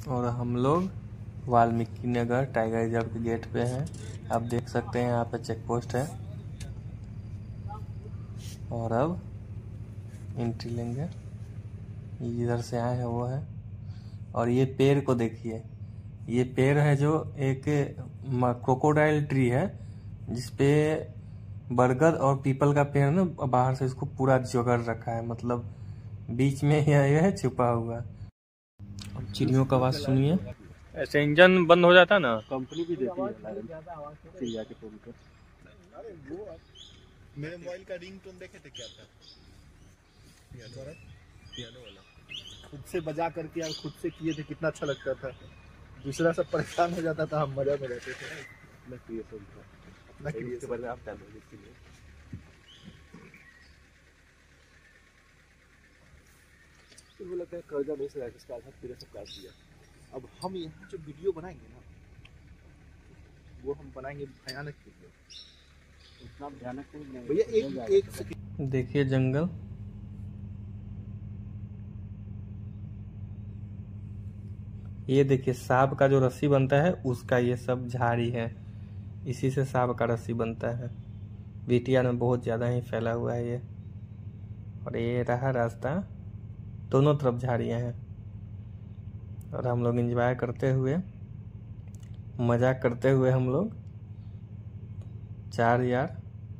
और हम लोग वाल्मीकि नगर टाइगर रिजर्व के गेट पे हैं। आप देख सकते हैं यहाँ पे चेक पोस्ट है और अब एंट्री लेंगे। इधर से आए हैं वो है। और ये पेड़ को देखिए, ये पेड़ है जो एक क्रोकोडाइल ट्री है जिसपे बरगद और पीपल का पेड़ ना बाहर से इसको पूरा जकड़ रखा है, मतलब बीच में यह है छुपा हुआ। अब चिड़ियों का आवाज सुनिए। ऐसे इंजन बंद हो जाता ना, कंपनी भी देती है चिड़िया के फोन पर। मेरे मोबाइल का रिंगटोन देखे थे क्या था? पियानो वाला खुद से बजा करके और खुद से किए थे, कितना अच्छा लगता था। दूसरा सब परेशान हो जाता था, हम मजा में रहते थे। मैं क्रिएशन था, मैं क्रिएशन बारे में आप जान लो इसके लिए। तो वो लगता है कर्जा नहीं से इसका आधा तेरे सब काट दिया। अब हम यहाँ जो वीडियो बनाएंगे ना, वो हम बनाएंगे भयानक वीडियो। इतना भयानक नहीं भैया एक सेकंड देखिए जंगल। ये देखिए सांप का जो रस्सी बनता है उसका ये सब झाड़ी है, इसी से सांप का रस्सी बनता है। विटिया में बहुत ज़्यादा ही फैला हुआ है ये। और ये रहा रास्ता, दोनों तरफ झाड़ियाँ हैं। और हम लोग एंजॉय करते हुए, मजाक करते हुए हम लोग 4 यार।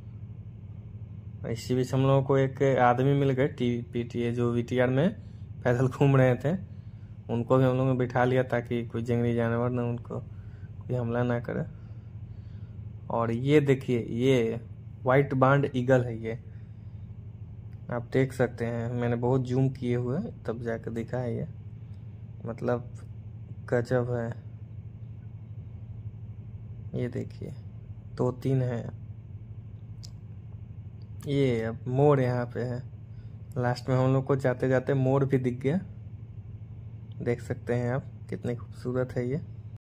इसी बीच हम लोगों को एक आदमी मिल गए पीटीए जो वीटीआर में पैदल घूम रहे थे, उनको भी हम लोगों ने बिठा लिया ताकि कोई जंगली जानवर ना उनको कोई हमला ना करे। और ये देखिए, ये वाइट बांड ईगल है, ये आप देख सकते हैं। मैंने बहुत जूम किए हुए तब जाकर दिखा है ये, मतलब गजब है। ये देखिए 2-3 है। ये अब मोर यहाँ पे है, लास्ट में हम लोग को जाते जाते मोर भी दिख गया। देख सकते हैं आप कितनी खूबसूरत है ये।